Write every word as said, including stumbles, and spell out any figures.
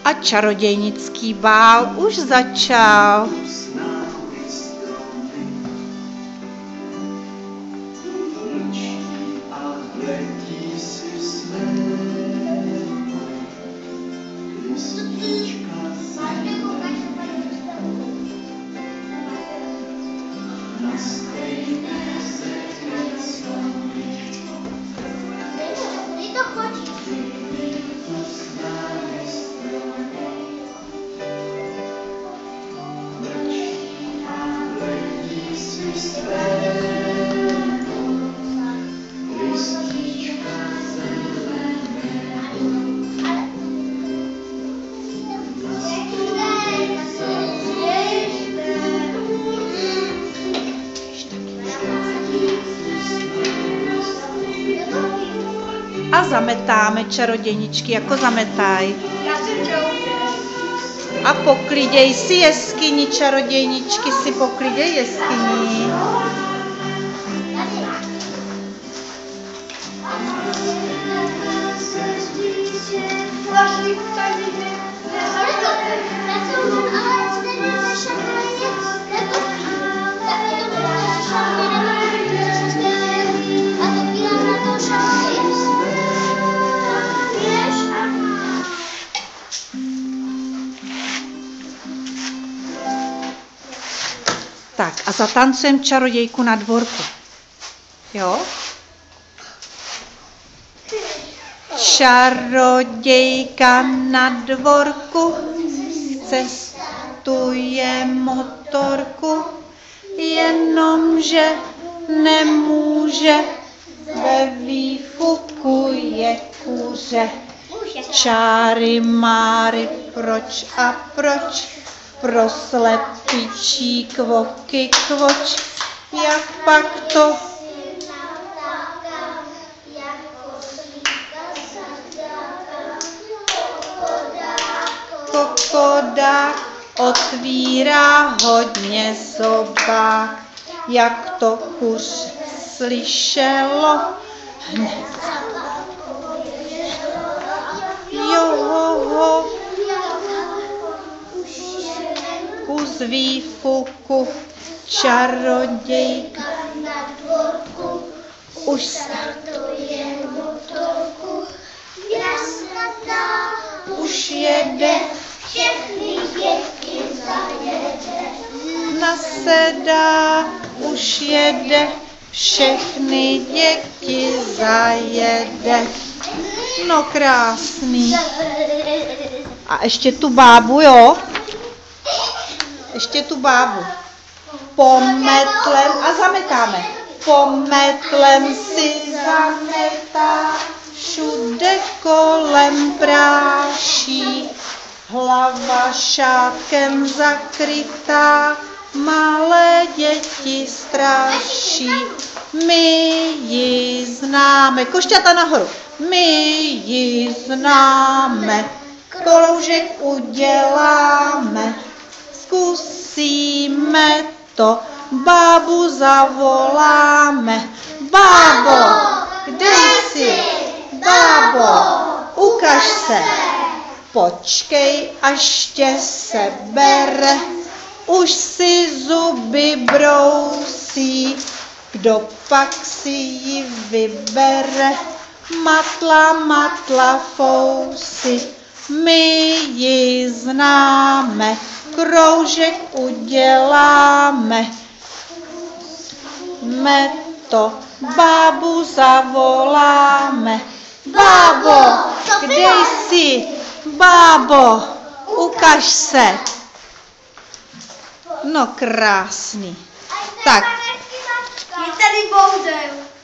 A čarodějnický bál už začal. A zametáme, čarodějničky, jako zametaj. A pokliděj si jeskyni, čarodějničky si pokliděj jeskyni. Tak a zatancujeme čarodějku na dvorku. Jo? Čarodějka na dvorku, cestuje motorku, jenomže nemůže, ve výfuku je kuře. Čáry máry, proč a proč? Pro slepičí kvoky kvoč, jak pak to kokodák otvírá hodně zobák, jak to kuř slyšelo hned. Jo, z výfuku čarodějka na dvorku už startuje motorku, jasnatá už jede, všechny děti zajede. Nasedá, už jede, všechny děti zajede. No krásný. A ještě tu bábu, jo? Ještě tu bábu. Pometlem a zametáme. Pometlem si zametá, všude kolem práší, hlava šátkem zakrytá, malé děti stráší. My ji známe. Košťata nahoru. My ji známe. Kroužek uděláme. Zkusíme to, bábu zavoláme. Bábo, kde jsi? Bábo, ukaž se. Počkej, až tě se bere, už si zuby brousí. Kdo pak si ji vybere? Matla, matla, fousy. My ji známe. Kroužek uděláme, meto, bábu zavoláme. Bábo, kde jsi? Bábo, ukaž se. No krásný. Tak. Je tady bouzel.